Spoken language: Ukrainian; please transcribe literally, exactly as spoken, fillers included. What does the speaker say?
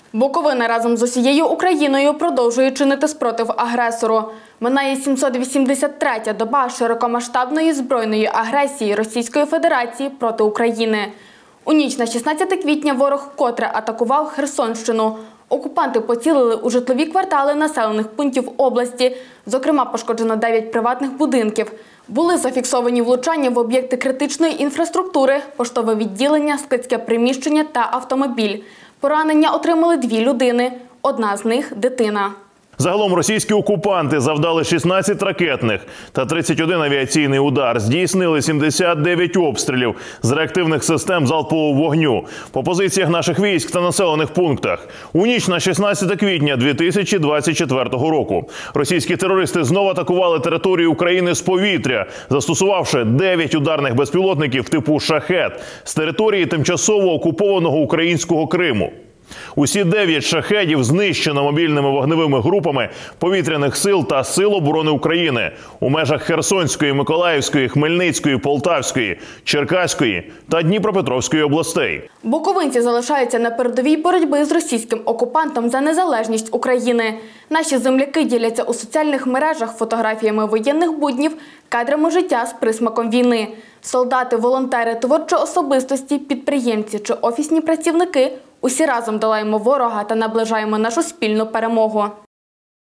Буковина разом з усією Україною продовжує чинити спротив агресору. Минає сімсот вісімдесят третя доба широкомасштабної збройної агресії Російської Федерації проти України. У ніч на шістнадцяте квітня ворог вкотре атакував Херсонщину. Окупанти поцілили у житлові квартали населених пунктів області. Зокрема, пошкоджено дев'ять приватних будинків. Були зафіксовані влучання в об'єкти критичної інфраструктури, поштове відділення, складське приміщення та автомобіль. Поранення отримали дві людини, одна з них – дитина. Загалом російські окупанти завдали шістнадцять ракетних та тридцять один авіаційний удар, здійснили сімдесят дев'ять обстрілів з реактивних систем залпового вогню по позиціях наших військ та населених пунктах. У ніч на шістнадцяте квітня дві тисячі двадцять четвертого року російські терористи знову атакували територію України з повітря, застосувавши дев'ять ударних безпілотників типу «Шахед» з території тимчасово окупованого українського Криму. Усі дев'ять шахедів знищено мобільними вогневими групами повітряних сил та Сил оборони України у межах Херсонської, Миколаївської, Хмельницької, Полтавської, Черкаської та Дніпропетровської областей. Буковинці залишаються на передовій боротьби з російським окупантом за незалежність України. Наші земляки діляться у соціальних мережах фотографіями воєнних буднів, кадрами життя з присмаком війни. Солдати, волонтери, творчі особистості, підприємці чи офісні працівники – усі разом долаємо ворога та наближаємо нашу спільну перемогу.